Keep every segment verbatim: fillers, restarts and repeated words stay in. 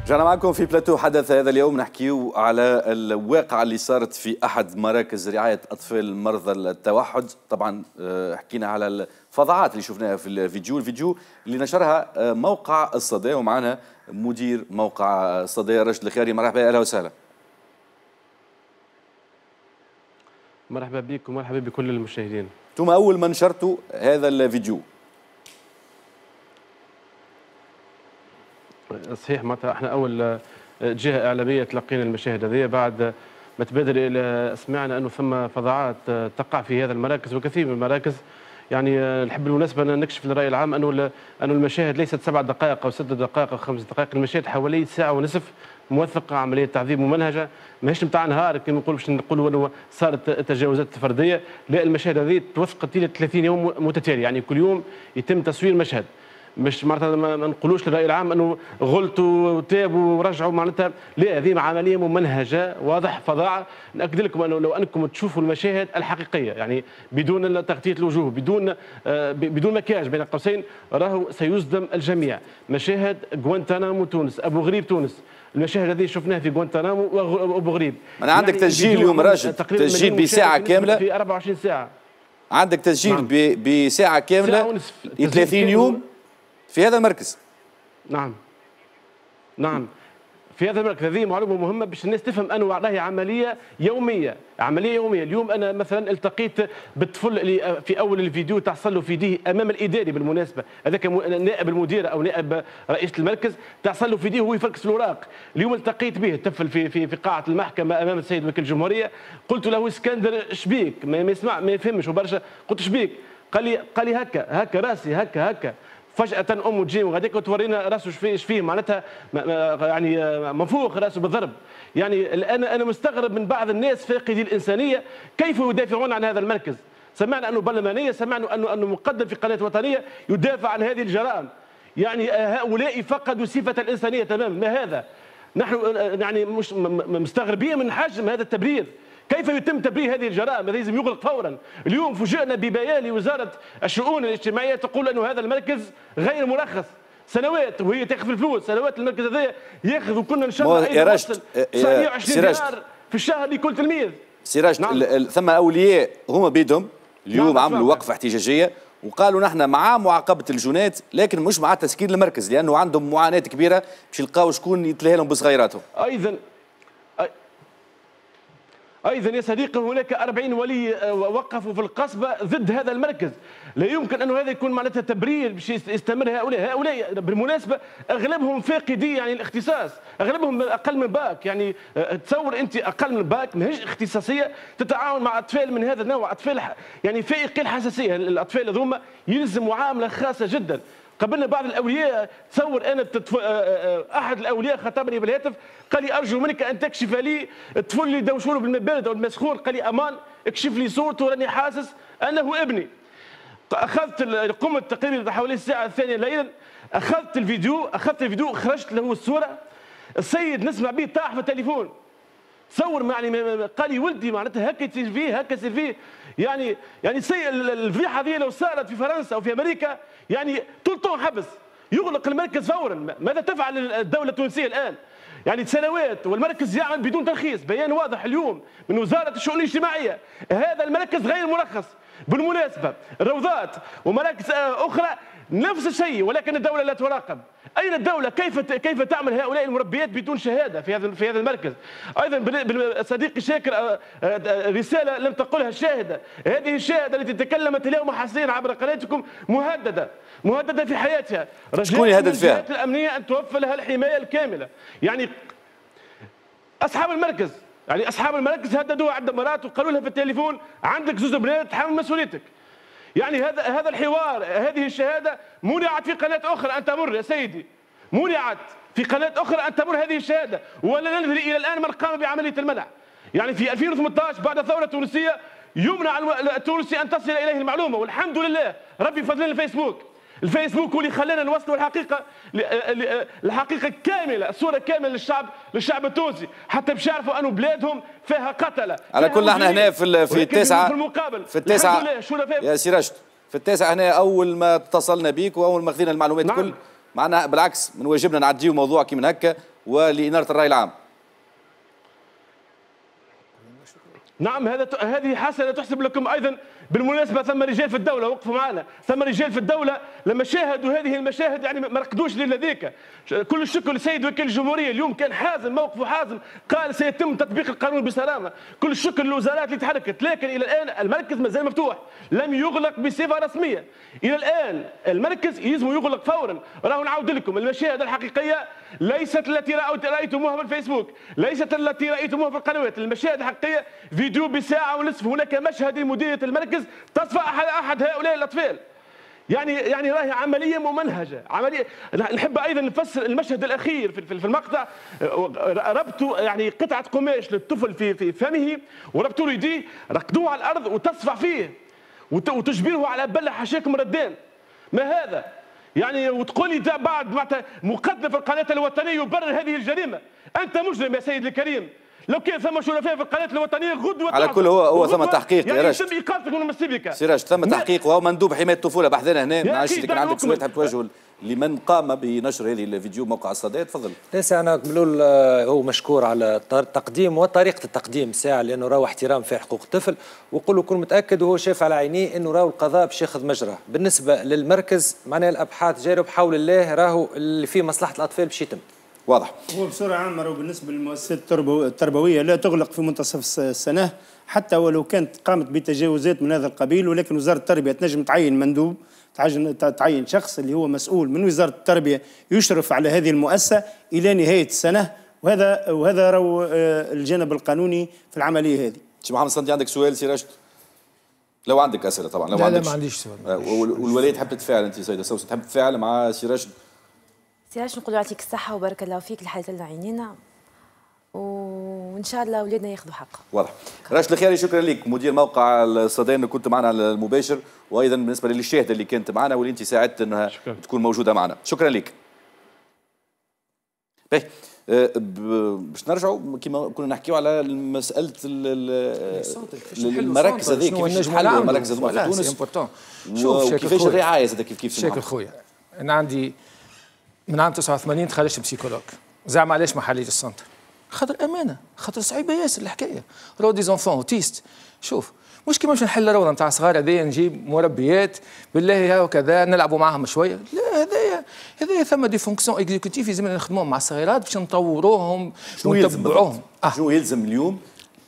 رجعنا معكم في بلاتو حدث هذا اليوم، نحكيو على الواقعة اللي صارت في أحد مراكز رعاية أطفال مرضى التوحد. طبعا حكينا على الفظاعات اللي شفناها في الفيديو الفيديو اللي نشرها موقع الصدى، ومعنا مدير موقع الصدى رشد الخيري. مرحبا، أهلا وسهلا. مرحبا بك ومرحبا بكل المشاهدين. ثم أول ما نشرتوا هذا الفيديو صحيح، معناتها احنا اول جهه اعلاميه تلقينا المشاهد هذه بعد ما تبادر الى سمعنا انه ثم فظاعات تقع في هذا المراكز وكثير من المراكز. يعني نحب بالمناسبه أن نكشف للراي العام انه انه المشاهد ليست سبع دقائق او ست دقائق او خمس دقائق، المشاهد حوالي ساعه ونصف موثقه، عمليه تعذيب ممنهجه، ماهيش نتاع نهار كما نقولوا باش نقولوا انه صارت تجاوزات فرديه، لا المشاهد هذه توثقت الى ثلاثين يوم متتالي، يعني كل يوم يتم تصوير مشهد. مش معناتها ما نقولوش للراي العام انه غلطوا وتابوا ورجعوا، معناتها لا، هذه عمليه ممنهجه واضح فظاعه. ناكد لكم انه لو انكم تشوفوا المشاهد الحقيقيه، يعني بدون تغطيه الوجوه، بدون آه بدون مكياج بين قوسين، راهو سيصدم الجميع. مشاهد غوانتنامو تونس، ابو غريب تونس، المشاهد هذه شفناها في غوانتنامو وابو غريب. انا عندك يعني تسجيل اليوم راشد، تسجيل بساعه كامله في أربعة وعشرين ساعه. عندك تسجيل نعم. بساعه كامله ثلاثين يوم في هذا المركز. نعم نعم في هذا المركز. هذه معلومه مهمه باش الناس تفهم انه راهي عمليه يوميه، عمليه يوميه. اليوم انا مثلا التقيت بالطفل اللي في اول الفيديو تحصل له في يديه امام الاداري، بالمناسبه هذاك نائب المدير او نائب رئيس المركز، تحصل له في يديه وهو يفركس الاوراق. اليوم التقيت به طفل في في في قاعه المحكمه امام السيد وكيل الجمهوريه، قلت له اسكندر شبيك؟ ما يسمع ما يفهمش وبرشا، قلت شبيك؟ قال لي قال لي هكا هكا راسي هكا هكا. فجأة أمه تجي وغاديك وتورينا راسه ايش فيه، معناتها يعني منفوخ راسه بالضرب. يعني الآن أنا مستغرب من بعض الناس فاقدي الإنسانية كيف يدافعون عن هذا المركز. سمعنا أنه برلمانية، سمعنا أنه أنه مقدم في قناة وطنية يدافع عن هذه الجرائم. يعني هؤلاء فقدوا صفة الإنسانية تماما. ما هذا؟ نحن يعني مش مستغربين من حجم هذا التبرير. كيف يتم تبرير هذه الجرائم؟ هذا لازم يغلق فورا. اليوم فوجئنا ببيان لوزاره الشؤون الاجتماعيه تقول انه هذا المركز غير مرخص، سنوات وهي تاخذ الفلوس، سنوات المركز هذا ياخذ، وكنا ان شاء الله يوصل مئة وعشرين دينار في الشهر لكل تلميذ. سراج نعم. ثم اولياء هما بيدهم اليوم نعم. عملوا وقفه احتجاجيه وقالوا نحن مع معاقبه الجنات لكن مش مع تسكير المركز، لانه عندهم معاناه كبيره باش يلقاو شكون يتلهى لهم بصغيراتهم. ايضا ايضا يا صديقي هناك أربعين ولي وقفوا في القصبه ضد هذا المركز. لا يمكن انه هذا يكون معناتها تبرير باش يستمر هؤلاء. هؤلاء بالمناسبه اغلبهم فاقدي يعني الاختصاص، اغلبهم اقل من باك. يعني تصور انت اقل من باك ماهيش اختصاصيه تتعاون مع اطفال من هذا النوع، اطفال يعني فائقي الحساسيه. الاطفال هذوما يلزم معامله خاصه جدا. قبلنا بعض الاولياء، تصور انا التطف... احد الاولياء خاطبني بالهاتف قال لي ارجو منك ان تكشف لي الطفل اللي دوشوا له بالمبارد او المسخون، قال لي امان اكشف لي صورته راني حاسس انه ابني. اخذت قمت تقريبا حوالي الساعه الثانيه ليلا، اخذت الفيديو اخذت الفيديو خرجت له الصوره، السيد نسمع به طاح في التليفون. تصور يعني قال لي ولدي معناتها هكا تصير فيه هكا تصير فيه. يعني يعني سي الفضيحه هذه لو صارت في فرنسا او في امريكا يعني طول طون حبس، يغلق المركز فورا. ماذا تفعل الدوله التونسيه الان؟ يعني سنوات والمركز يعمل بدون ترخيص. بيان واضح اليوم من وزاره الشؤون الاجتماعيه، هذا المركز غير مرخص. بالمناسبه الروضات ومراكز اخرى نفس الشيء، ولكن الدوله لا تراقب. اين الدوله؟ كيف كيف تعمل هؤلاء المربيات بدون شهاده في هذا في هذا المركز؟ ايضا صديقي شاكر رساله لم تقلها الشاهده، هذه الشاهده التي تكلمت اليوم حصريا عبر قناتكم مهدده مهدده في حياتها. شكون يهدد فيها؟ الجهات الامنيه ان توفر لها الحمايه الكامله. يعني اصحاب المركز يعني اصحاب المركز هددوها عده مرات وقالوا لها في التليفون عندك زوج بنات تحمل مسؤوليتك. يعني هذا هذا الحوار، هذه الشهاده منعت في قناه اخرى ان تمر يا سيدي، منعت في قناه اخرى ان تمر هذه الشهاده، ولا ندري الى الان من قام بعمليه المنع. يعني في ألفين وثمانية عشر بعد الثوره التونسيه يمنع التونسي ان تصل اليه المعلومه، والحمد لله ربي فضل الفيسبوك. الفيسبوك هو اللي خلانا نوصلوا الحقيقه الحقيقه كامله، الصوره كامله للشعب للشعب التونسي، حتى باش يعرفوا انه بلادهم فيها قتله. على كل احنا هنا في في التاسعه في المقابل في التاسعه يا سي رشد، في التاسعه هنا اول ما اتصلنا بيك واول ما خذينا المعلومات نعم. الكل معنا بالعكس من واجبنا نعديو موضوع كي من هكا ولإنارة الرأي العام. نعم، هذا هذه حسنه تحسب لكم ايضا. بالمناسبه ثم رجال في الدوله وقفوا معنا، ثم رجال في الدوله لما شاهدوا هذه المشاهد يعني ما رقدوش للذيك. كل الشكر للسيد وكيل الجمهوريه، اليوم كان حازم، موقفه حازم، قال سيتم تطبيق القانون بصرامه. كل الشكر للوزارات اللي تحركت، لكن الى الان المركز مازال مفتوح، لم يغلق بصفه رسميه. الى الان المركز يلزم يغلق فورا. راهو نعاود لكم المشاهد الحقيقيه ليست التي رايتموها في الفيسبوك، ليست التي رايتموها في القنوات. المشاهد الحقيقيه فيديو بساعه ونصف. هناك مشهد لمديريه المركز تصفى احد احد هؤلاء الاطفال. يعني يعني راهي عمليه ممنهجه، عمليه. نحب ايضا نفسر المشهد الاخير في في المقطع. ربطوا يعني قطعه قماش للطفل في في فمه وربطوا له يديه، رقدوه على الارض وتصفع فيه وتجبره على بلع حشاكم ردان. ما هذا؟ يعني وتقول لي بعد مقدم في القناه الوطنيه يبرر هذه الجريمه. انت مجرم يا سيدي الكريم. لو كان ثم شرفاء في القناه الوطنيه غدوه على كل هو هو ثم تحقيق يعني يا راشد. يتم اقالتك من المسيبكه. سي راشد ثم تحقيق وهو مندوب حمايه الطفوله بحثنا هنا. ما عادش كان عندك سؤال تحب توجهه لمن قام بنشر هذه الفيديو موقع الصدى؟ تفضل. ليس انا ملول هو مشكور على التقديم وطريقه التقديم ساعه، لانه راهو احترام في حقوق الطفل، وقول كل متاكد وهو شايف على عينيه انه راهو القضاء باش ياخذ مجراه. بالنسبه للمركز معناها الابحاث جاريه بحول الله، راهو اللي فيه مصلحه الاطفال باش يتم. واضح. هو بصوره عامه راهو بالنسبه للمؤسسات التربويه لا تغلق في منتصف السنه، حتى ولو كانت قامت بتجاوزات من هذا القبيل، ولكن وزاره التربيه تنجم تعين مندوب، تعين شخص اللي هو مسؤول من وزاره التربيه يشرف على هذه المؤسسه الى نهايه السنه، وهذا وهذا راهو الجانب القانوني في العمليه هذه. سي محمد صندي عندك سؤال؟ سي راشد لو عندك اسئله طبعا. لو لا عندك لا ما عنديش سؤال. والولايه تحب تتفاعل انت سيده سوسه، تحب تتفاعل مع سي راشد؟ سي راشد نقول يعطيك الصحه وبارك الله فيك الحاجه اللي عينينا، وان شاء الله اولادنا ياخذوا حقهم. واضح. راشد الخيري شكرا لك مدير موقع الصدى انك كنت معنا على المباشر، وايضا بالنسبه للشاهده اللي كانت معنا واللي انت ساعدت انها شكرا. تكون موجوده معنا. شكرا لك. باهي باش نرجعوا كما كنا نحكيو على مساله المراكز هذيك كيفاش تحلوا المراكز هذوما في تونس. شوف كيفاش الرعايه زاد كيف كيف شكل خويا. انا عندي من عام تسعة وثمانين تخرجت بسيكولوج. زعما علاش ما حليتش السنتر؟ خاطر امانه، خاطر صعيبه ياسر الحكايه. رو دي زونفون اوتيست. شوف مش كيما باش نحل روضه نتاع صغار هذايا نجيب مربيات بالله وكذا نلعبوا معاهم شويه، لا هذايا هذايا ثم دي فونكسيون اكزيكوتيف يلزمنا نخدموهم مع الصغيرات باش نطوروهم ونتبعوهم. آه. شو يلزم اليوم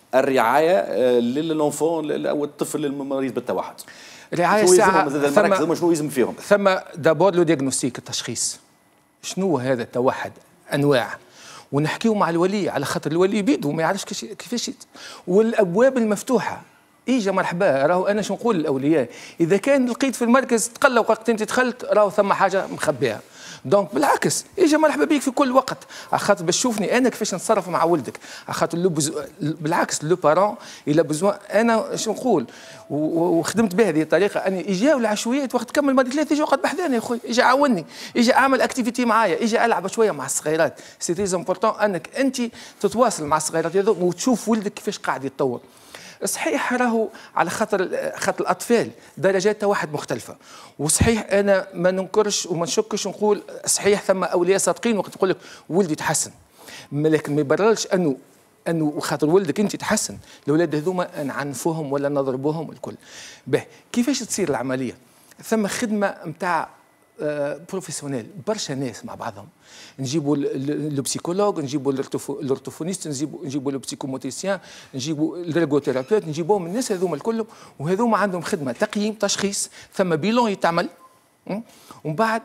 الرعايه للانفون او الطفل المريض بالتوحد؟ الرعايه ساعه ثم شنو يلزم فيهم؟ ثم دابور لو ديagnostic التشخيص. شنو هذا التوحد؟ انواع. ونحكيو مع الولي على خاطر الولي بيدو ما يعرفش كيفاش. والابواب المفتوحه اجا مرحبا. راهو انا شو نقول للاولياء، اذا كان لقيت في المركز تقلق وقت انت دخلت راهو ثم حاجه مخبيها، دونك بالعكس اجا مرحبا بيك في كل وقت، على خاطر باش تشوفني انا كيفاش نتصرف مع ولدك، على خاطر بالعكس لو بارون الى بزوان. انا شو نقول وخدمت بهذه الطريقه اني اجاو العشوائيات وقت كمل ماضي ثلاث يجي يقعد بحذاني يا خويا، اجا عاوني، اجا اعمل اكتيفيتي معايا، اجا العب شويه مع الصغيرات. سي تري امبورطون انك انت تتواصل مع الصغيرات هذو وتشوف ولدك كيفاش قاعد يتطور. صحيح راهو على خاطر خاطر الاطفال درجات توحد مختلفه، وصحيح انا ما ننكرش وما نشكش ونقول صحيح ثم اولياء صادقين وقت تقول لك ولدي تحسن، لكن ما يبررش انه انه خاطر ولدك انت تحسن الاولاد هذوما نعنفوهم ولا نضربوهم الكل. به كيفاش تصير العمليه؟ ثم خدمه نتاع بروفيسيونيل، برشا ناس مع بعضهم، نجيبوا لو بسيكولوج، نجيبوا الارتوفونيست، نجيبوا نجيبوا لو بسيكوموتيسيان، نجيبوا الريغوثيرابيوت، نجيبوهم الناس هذوما الكل، وهذوما عندهم خدمه تقييم تشخيص، ثم بيلون يتعمل، ومن بعد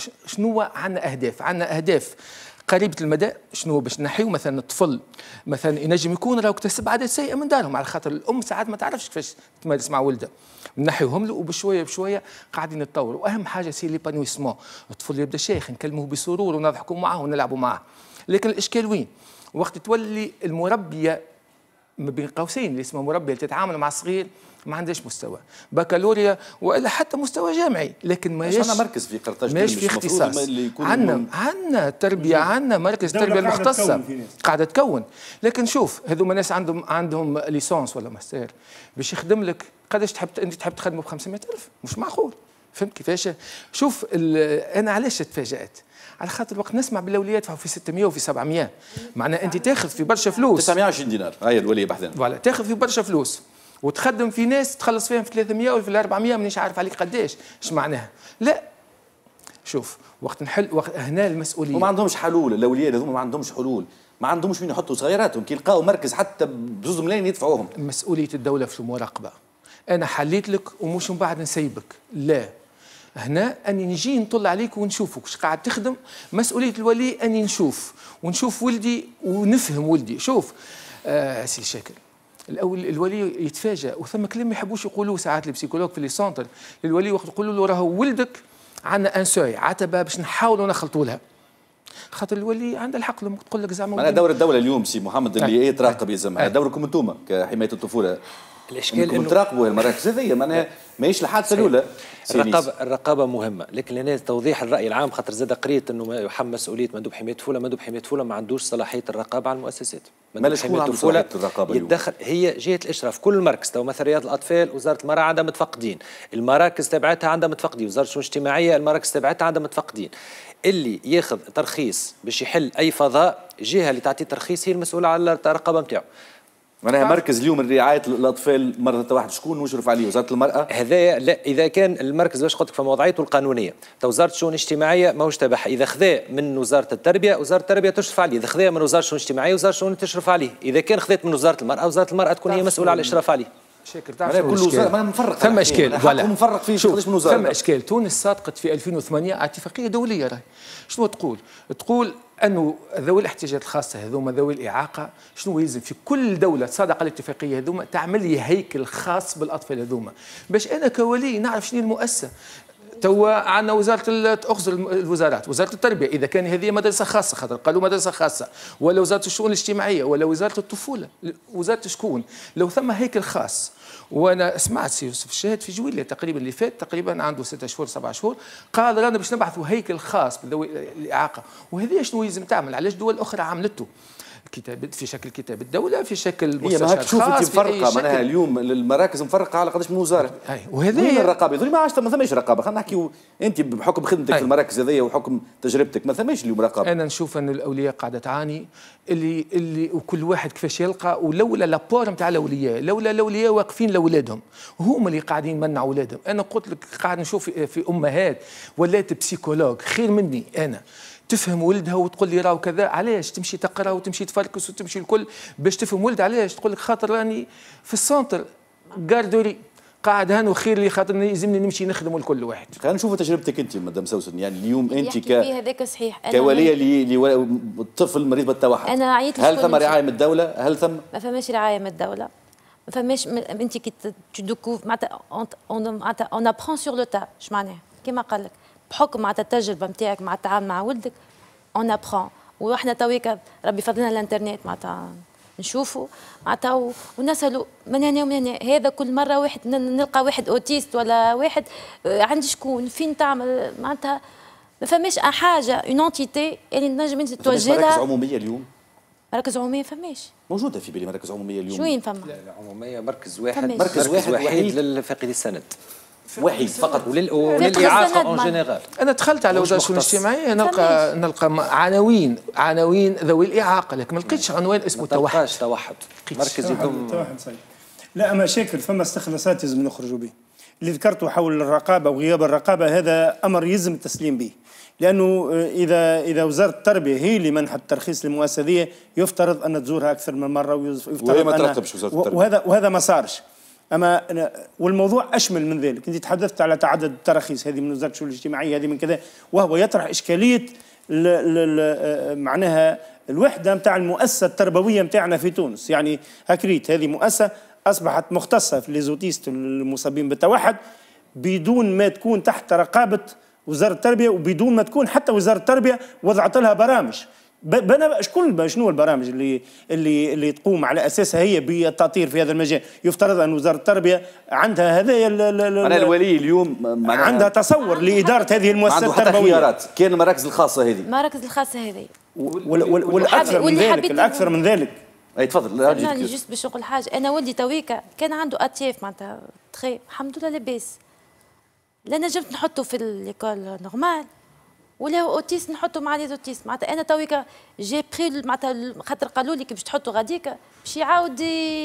شنو عندنا اهداف؟ عندنا اهداف قريبه المدى، شنو باش نحيو مثلا الطفل مثلا ينجم يكون راهو اكتسب عادات سيئه من دارهم، على خاطر الام ساعات ما تعرفش كيفاش تمارس مع ولدها، نحيوهم له وبشويه بشويه قاعدين نتطوروا. واهم حاجه سي ليبانويسمون، الطفل يبدا شيخ نكلموه بسرور ونضحكوا معه ونلعبوا معه. لكن الاشكال وين؟ وقت تولي المربيه ما بين قوسين اللي اسمها مربيه اللي تتعامل مع الصغير ما عندهاش مستوى بكالوريا والا حتى مستوى جامعي، لكن ما عندنا مركز في قرطاج ماهيش في اختصاص. عندنا عندنا تربيه، عندنا مركز تربيه المختصه قاعده تكون. لكن شوف هذوما ناس عندهم عندهم ليسونس ولا ماستر باش يخدم لك قداش تحب انت تحب تخدمه ب خمسمائة ألف؟ مش معقول. فهمت كيفاش؟ شوف انا علاش تفاجات؟ على خاطر وقت نسمع بالوليه يدفعوا في ستمائة وفي سبعمائة، معناها انت تاخذ في برشا فلوس تسعمائة وعشرين دينار هاي الوليه بحذا فوالا، تاخذ في برشا فلوس وتخدم في ناس تخلص فيهم في ثلاثمائة وفي أربعمائة، مانيش عارف عليك قداش، ايش معناها؟ لا شوف وقت نحل وقت هنا المسؤوليه وما عندهمش حلول، الاولياء هذوما ما عندهمش حلول، ما عندهمش وين يحطوا صغيراتهم، كي يلقاو مركز حتى بزوز ملايين يدفعوهم. مسؤوليه الدوله في المراقبه. انا حليت لك ومش من بعد نسيبك، لا، هنا اني نجي نطل عليك ونشوفك واش قاعد تخدم. مسؤوليه الولي اني نشوف ونشوف ولدي ونفهم ولدي. شوف آه سي شاكر، الاول الولي يتفاجأ، وثم كلام ما يحبوش يقولوه ساعات البسيكولوج في لي سونتر للولي، وقت يقولوا له راهو ولدك عندنا ان سوي عتبه باش نحاولوا نخلطوا لها، خاطر الولي عندها الحق لما تقول لك زعما معناها دور الدوله اليوم سي محمد اللي هي تراقب يلزمها، دوركم انتم كحمايه الطفوله الاشكال انكم تراقبوا المراكز هذيا، معناها ماهيش الحادثه الاولى. الرقابه الرقابه مهمه، لكن هنا توضيح الراي العام، خاطر زاد قريت انه يحمل مسؤوليه مندوب حمايه الطفوله، مندوب حمايه الطفوله ما عندوش صلاحيه الرقابه على المؤسسات. مندوب حمايه الطفوله يتدخل، هي جهه الاشراف، كل مركز تو مثلا رياض الاطفال وزاره المراه عندها متفقدين، المراكز تبعتها عندها متفقدين، وزاره الشؤون الاجتماعيه المراكز تبعتها عندها متفقدين. اللي ياخذ ترخيص باش يحل اي فضاء، الجهه اللي تعطي ترخيص هي المسؤوله على الرقابه نتاعو. معناها مركز اليوم رعايه الاطفال مرة واحد شكون مشرف عليه؟ وزاره المراه؟ هذا لا، اذا كان المركز باش قلت لك في وضعيته القانونيه، وزاره الشؤون الاجتماعيه ماهوش تبعها، اذا خذا من وزاره التربيه وزاره التربيه تشرف عليه، اذا خذا من وزاره الشؤون الاجتماعيه وزاره الشؤون تشرف عليه، اذا كان خذات من وزاره المراه وزاره المراه تكون هي مسؤوله على الاشراف عليه. شاكر تعرف كل وزاره ما مفرق ثم اشكال فوالا مفرق فيه شغلش من وزاره. ثم اشكال. تونس صادقت في ألفين وثمانية على اتفاقيه دوليه راهي. شنو تقول؟ تقول انه ذوي الاحتياجات الخاصه هذوما ذوي الاعاقه شنو يلزم في كل دوله تصادق على الاتفاقيه هذوما تعمل لي هيكل خاص بالاطفال هذوما، باش انا كولي نعرف شنو المؤسسه. توا عندنا وزاره اخذ الوزارات، وزاره التربيه اذا كان هذه مدرسه خاصه خاطر قالوا مدرسه خاصه، ولا وزاره الشؤون الاجتماعيه، ولا وزاره الطفوله، وزاره شكون؟ لو ثم هيكل خاص. وانا سمعت سي يوسف الشاهد في جويلية تقريبا اللي فات، تقريبا عنده ستة شهور سبعة شهور، قال رانا باش نبعثوا هيكل خاص بذوي الاعاقه، وهذا شنو يلزم تعمل؟ علاش دول اخرى عملته؟ كتاب في شكل كتاب الدوله، في شكل مستشفى خاص، تشوف انت مفرقه معناها اليوم المراكز مفرقه على قداش من وزاره. اي وهذا هي الرقابه يقول ما عادش ما ثماش رقابه. خلينا نحكيو انت بحكم خدمتك في المراكز هذيا وحكم تجربتك ما ثماش اليوم رقابه. انا نشوف ان الاولياء قاعده تعاني، اللي اللي وكل واحد كيفاش يلقى، ولولا لابور نتاع الاولياء، لولا الاولياء واقفين لاولادهم وهم اللي قاعدين يمنعوا اولادهم. انا قلت لك قاعد نشوف في امهات ولات بسيكولوج خير مني انا تفهم ولدها وتقول لي راهو كذا، علاش تمشي تقرا وتمشي تفركس وتمشي الكل باش تفهم ولد؟ علاش تقول لك خاطر راني في السونتر كاردوري قاعد هان وخير لي خاطر يلزمني نمشي نخدم لكل واحد. خلينا نشوفوا تجربتك انت مدام سوسن، يعني اليوم انت ك هذاك صحيح كوليه لطفل مريض بالتوحد، انا عيطت هل ثم رعايه من الدوله؟ هل ثم ما فماش رعايه من الدوله؟ ما فماش انت كي تدوكوف معناتها معناتها اون ابرون سور لو تا، اش معناها؟ كيما قال لك بحكم معناتها التجربه نتاعك مع التعامل مع ولدك اون ابرون، واحنا تويكا ربي فضلنا الانترنت معناتها نشوفوا معناتها ونسالوا من هنا ومن هنا. هذا كل مره واحد نلقى واحد اوتيست ولا واحد عند شكون فين تعمل معناتها ما فماش حاجه اون انتيتي اللي نجم انت توجه لها. مراكز عموميه اليوم؟ مراكز عموميه فماش موجوده في بالي مراكز عموميه اليوم. شو وين فما؟ لا عموميه مركز واحد، مركز, مركز واحد وحيد للفاقدي السند، وحيد فقط وللاعاقه اون جينيرال. انا دخلت على وزاره الشؤون الاجتماعيه نلقى نلقى عناوين عناوين ذوي الاعاقه، لكن ما لقيتش عنوان اسمه توحد. ما توحد مركز يضم توحد صحيح. لا اما شاكر فما استخلاصات لازم نخرجوا به. اللي ذكرته حول الرقابه وغياب الرقابه هذا امر يلزم التسليم به، لانه اذا اذا وزاره التربيه هي اللي منحت الترخيص للمؤسسه هذه يفترض ان تزورها اكثر من مره ويفترض وهي ما ترقبش وزاره التربيه، وهذا وهذا ما صارش. اما والموضوع اشمل من ذلك، انت تحدثت على تعدد التراخيص، هذه من وزاره الشؤون الاجتماعيه، هذه من كذا، وهو يطرح اشكاليه ل ل معناها الوحده نتاع المؤسسه التربويه نتاعنا في تونس. يعني هكريت هذه مؤسسه اصبحت مختصه في ليزوتيست المصابين بالتوحد بدون ما تكون تحت رقابه وزاره التربيه، وبدون ما تكون حتى وزاره التربيه وضعت لها برامج. بنا شكون شنو البرامج اللي اللي اللي تقوم على اساسها هي بالتطوير في هذا المجال؟ يفترض ان وزاره التربيه عندها هذايا انا الولي اليوم عندها تصور لاداره هذه المؤسسات التربويه، خيارات. كاين المراكز الخاصه هذه، المراكز الخاصه هذه والاكثر من ذلك الاكثر من ذلك اي تفضل. لا جست باش نقول حاجه، انا ولدي تويكا كان عنده اتياف معناتها تخي الحمد لله لاباس، لا نجمت نحطه في ليكول نورمال ولا هو اوتيست نحطه مع لي اوتيست. معناتها انا تويكا جي بري معناتها خاطر قالوا لي كي باش تحطوا غاديكا باش يعاود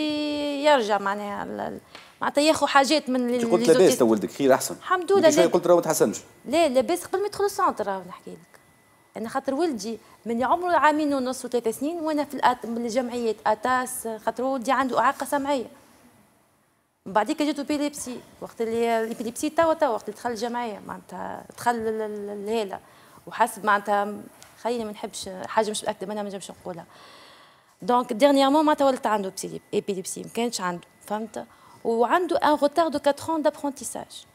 يرجع معناها معناتها ياخذ حاجات من لي قلت لاباس تو ولدك خير احسن الحمد لله. شويه قلت راه ما تحسنش. لا لاباس قبل ما يدخل السونتر راه نحكي لك انا خاطر ولدي من عمره عامين ونص وثلاث سنين وانا في الأت... الجمعيات اتاس خاطر ولدي عنده اعاقه سمعيه. من بعديك جاتو بيليبسي وقت اللي البيليبسي توا توا وقت اللي دخل الجمعيه معناتها دخل الهاله وحسب معناتها خليني ما نحبش حاجه مش متاكده منها ما نجمش نقولها. دونك ديرنييرمون معناتها ولدت عنده ابيليبسي ما كانش عنده فهمت وعنده ان روتار دو أربعة ans دابرونتيساج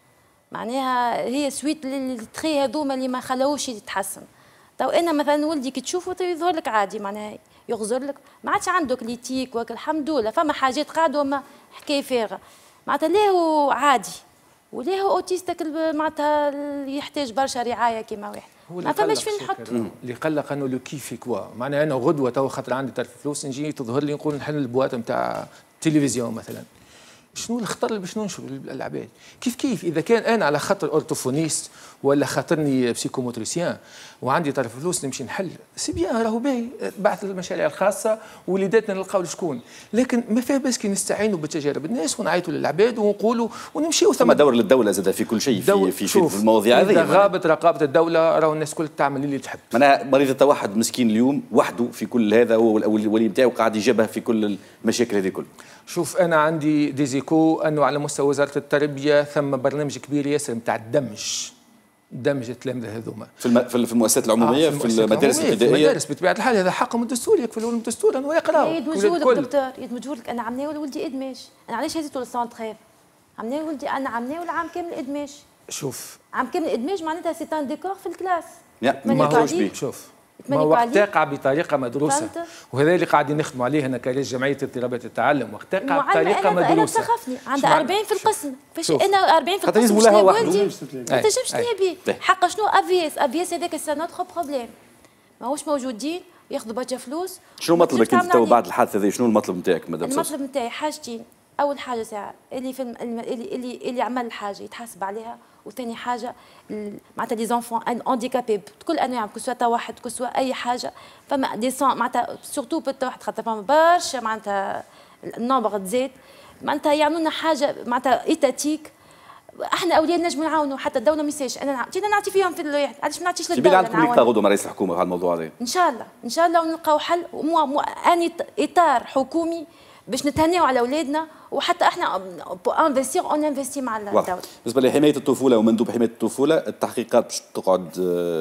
معناها هي سويت للتري هذوما اللي ما خلاوش يتحسن. تو انا مثلا ولدي كي تشوفه يظهر لك عادي معناها يغزر لك ما عادش عنده كليتيك وك الحمد لله فما حاجات قاعده وما حكايه فارغه معناتها ليه هو عادي وليه هو اوتيستك معناتها يحتاج برشا رعايه كيما واحد ما فماش فين نحطه. اللي قلق انه لو كيفي كوا معناها انا غدوه تو خاطر عندي تلف فلوس نجي تظهر لي نقول نحل البواط نتاع التلفزيون مثلا شنو الخطر اللي باش ننشر العباد كيف كيف اذا كان انا على خاطر اورتوفونيست ولا خاطرني بسيكوموتريسيان وعندي طرف فلوس نمشي نحل سي بيان راهو باهي بعث المشاريع الخاصه وليداتنا نلقاو شكون لكن ما فيه بس كي نستعينوا بتجارب الناس ونعيطوا للعباد ونقولوا ونمشيو ثم دور للدوله زاد في كل شيء في في, في المواضيع هذه. اذا غابت رقابه الدوله راهو الناس الكل تعمل اللي تحب. معناها مريض التوحد مسكين اليوم وحده في كل هذا هو الولي نتاعو قاعد يجابه في كل المشاكل هذه كل. شوف انا عندي ديزيكو انه على مستوى وزاره التربيه ثم برنامج كبير ياسر نتاع الدمج دمج التلامذه هذوما في الم... في المؤسسات العموميه آه في, في المدارس الابتدائيه في المدارس بطبيعه الحال هذا حقهم الدستوري يكفلوا لهم الدستور انه يقراوا يدمجوا لك دكتور يدمجوا لك انا عملناه ولدي ادماج انا علاش هزيتوا للسونتر عملناه ولدي انا عملناه العام كامل ادماج. شوف عام كامل ادماج معناتها سي ان ديكور في الكلاس ما هوش بيه. شوف ما هو تقع بطريقه مدروسه وهذا اللي قاعدين نخدموا عليه هنا كرئيس جمعيه اضطرابات التعلم وقت تقع بطريقه مدروسه. انا تسخفني عندها أربعين في القسم فاش انا أربعين في القسم شنو ولدي ما تنجمش تلعب بيه حق شنو افيس افيس هذاك سي نوتر بروبليم ماهوش موجودين ياخذوا برشا فلوس. شنو مطلبك انت تو بعد الحادثه هذه شنو المطلب نتاعك مدام المطلب نتاعي حاجتين اول حاجه ساعه اللي في اللي اللي, اللي عمل الحاجه يتحاسب عليها وثاني حاجه معناتها لي زونفون هانديكابي بكل انواعهم كسوا توحد كسوا اي حاجه فما دي سون معناتها سورتو بالتوحد خاطر فما برشا معناتها النومبر تزيد معناتها يعملوا لنا حاجه معناتها ايتاتيك احنا اولياء نجموا نعاونوا حتى الدوله ما يسالش انا جينا نعطي فيهم في الواحد علاش ما نعطيش للدوله. عندكم لقاء غدوه مع رئيس الحكومه على الموضوع هذا ان شاء الله ان شاء الله ونلقاو حل اني اطار حكومي باش نتهنيو على اولادنا وحتى احنا انفستير اون انفستي مع الدوله. بالنسبه لحمايه الطفوله ومندوب حمايه الطفوله التحقيقات باش تقعد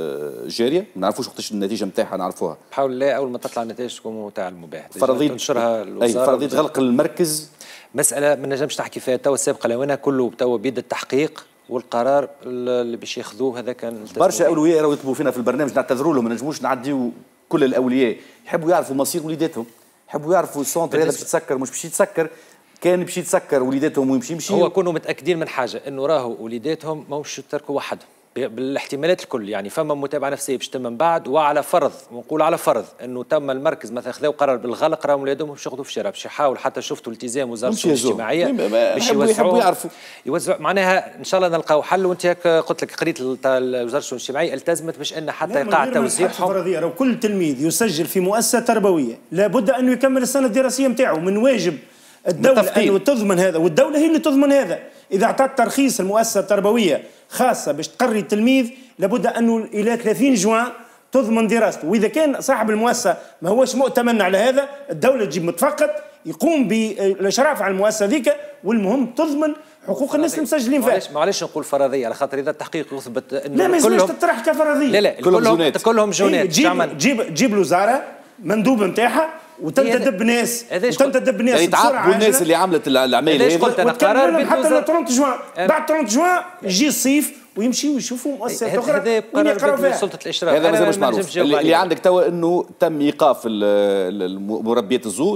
جاريه ما نعرفوش وقتاش النتيجه نتاعها نعرفوها. بحول الله اول ما تطلع النتائج تكون تاع المباح فرضيه تنشرها الوزاره. اي فرضيه غلق المركز مساله ما نجمش تحكي فيها توا السابقه لونا كله توا بيد التحقيق والقرار اللي باش ياخذوه هذا كان برشا اولياء راهو يطلبوا فينا في البرنامج نعتذروا لهم ما نجموش نعديو كل الاولياء يحبوا يعرفوا مصير وليداتهم يحبوا يعرفوا السونتر هذا باش يتسكر مش باش يتسكر كان باش يتسكر وليداتهم ويمشي يمشي هو كونوا متاكدين من حاجه انه راهو وليداتهم ماهوش يتركوا وحدهم بالاحتمالات الكل يعني فما متابعه نفسيه باش تم من بعد وعلى فرض ونقول على فرض انه تم المركز مثلا خذاو قرار بالغلق راهم ولادهم باش ياخذوا في الشارع باش يحاول حتى شفتوا التزام وزاره الشؤون الاجتماعيه باش يوزعوا يعرفوا يوزعوا معناها ان شاء الله نلقاو حل وانت قلت لك قريت وزاره الشؤون الاجتماعيه التزمت باش ان حتى يقع توزيعهم. كل تلميذ يسجل في مؤسسه تربويه لابد انه يكمل السنه الدراسيه نتاعو من واجب الدوله انه تضمن هذا والدوله هي اللي تضمن هذا. اذا اعطت ترخيص المؤسسه التربويه خاصه باش تقري التلميذ لابد انه الى ثلاثين جوان تضمن دراسته واذا كان صاحب المؤسسه ما هوش مؤتمن على هذا الدوله تجيب متفقد يقوم بالاشراف على المؤسسه ذيك والمهم تضمن حقوق الناس المسجلين فيها. معليش معليش نقول فرضيه على خاطر اذا التحقيق يثبت انه لا ما يلزمش تطرح كفرضيه. لا لا كلهم جونات كلهم جونات جيب جيب جيب الوزاره مندوب نتاعها وتنتدب ناس وتنتدب ناس يعني تعاقبوا الناس اللي عملت العمايل هذه قلت انا قرار حتى ثلاثين جوان بعد ثلاثين جوان يجي الصيف ويمشيوا يشوفوا مؤسسات اخرى هذا قرار سلطه الاشراف هذا مازال مش معروف اللي عندك توا انه تم ايقاف مربيات الزوز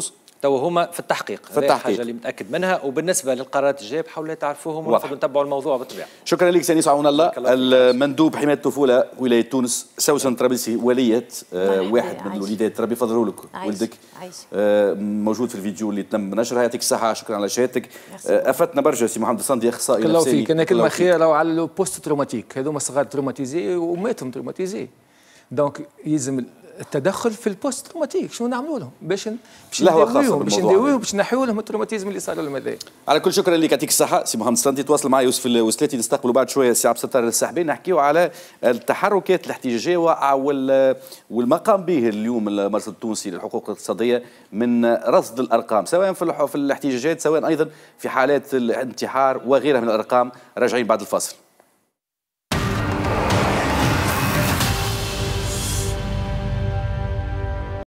تو هما في التحقيق. في التحقيق الحاجه اللي متاكد منها. وبالنسبه للقرارات الجايه بحاولوا تعرفوهم ونفضلوا نتبعوا الموضوع بالطبيعه. شكرا لك سي انيس عون الله. المندوب حمايه الطفوله ولايه تونس سوسن طرابلسي وليه آه واحد من الوليدات ربي يفضلوا لك ولدك آه موجود في الفيديو اللي تم نشره. يعطيك الصحه. شكرا على شهادتك. آه افدنا برشا سي محمد الصندي اخصائي نفسي. نفساني. فيك انا كلمه خير راهو على البوست تروماتيك هذوما صغار تروماتيزي وماتهم تروماتيزي. دونك يلزم التدخل في البوست تروماتيك. شنو نعملوا لهم باش باش نداويوهم باش نداويوهم باش نحيوا لهم التروماتيزم اللي صار لهم هذا. على كل شكرا لك. يعطيك الصحه سي محمد الصندي. تواصل معي يوسف الوسلاتي. نستقبلوا بعد شويه سي عبد الستار السحبي نحكيو على التحركات الاحتجاجيه والمقام به اليوم المرصد التونسي للحقوق الاقتصاديه من رصد الارقام سواء في الاحتجاجات سواء ايضا في حالات الانتحار وغيرها من الارقام. راجعين بعد الفاصل.